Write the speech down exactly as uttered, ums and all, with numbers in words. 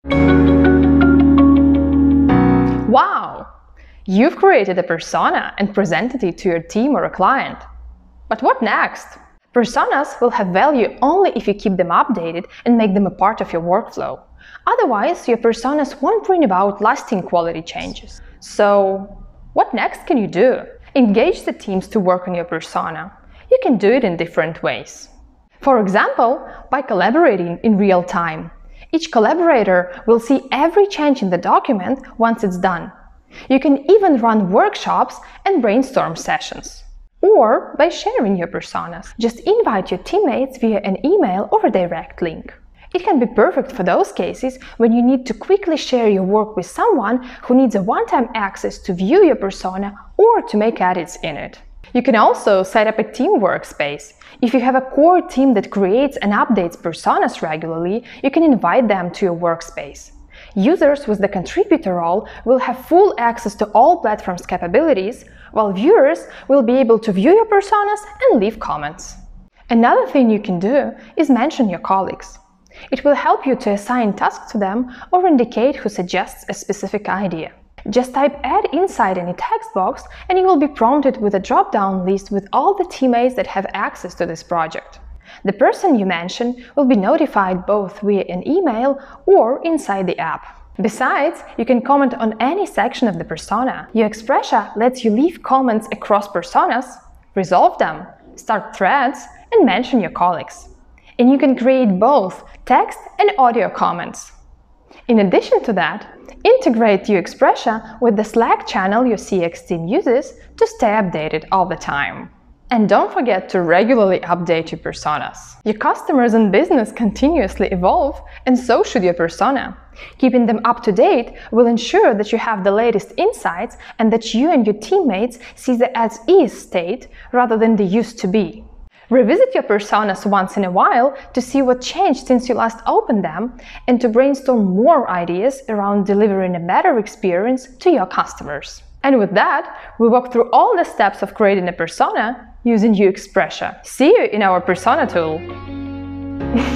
Wow! You've created a persona and presented it to your team or a client. But what next? Personas will have value only if you keep them updated and make them a part of your workflow. Otherwise, your personas won't bring about lasting quality changes. So, what next can you do? Engage the teams to work on your persona. You can do it in different ways. For example, by collaborating in real time. Each collaborator will see every change in the document once it's done. You can even run workshops and brainstorm sessions. Or by sharing your personas. Just invite your teammates via an email or a direct link. It can be perfect for those cases when you need to quickly share your work with someone who needs a one-time access to view your persona or to make edits in it. You can also set up a team workspace. If you have a core team that creates and updates personas regularly, you can invite them to your workspace. Users with the contributor role will have full access to all platforms' capabilities, while viewers will be able to view your personas and leave comments. Another thing you can do is mention your colleagues. It will help you to assign tasks to them or indicate who suggests a specific idea. Just type "add" inside any text box and you will be prompted with a drop-down list with all the teammates that have access to this project. The person you mention will be notified both via an email or inside the app. Besides, you can comment on any section of the persona. UXPressia lets you leave comments across personas, resolve them, start threads, and mention your colleagues. And you can create both text and audio comments. In addition to that, integrate UXPressia with the Slack channel your C X team uses to stay updated all the time. And don't forget to regularly update your personas. Your customers and business continuously evolve, and so should your persona. Keeping them up to date will ensure that you have the latest insights and that you and your teammates see the as-is state rather than the used to be. Revisit your personas once in a while to see what changed since you last opened them and to brainstorm more ideas around delivering a better experience to your customers. And with that, we walk through all the steps of creating a persona using UXPressia. See you in our persona tool!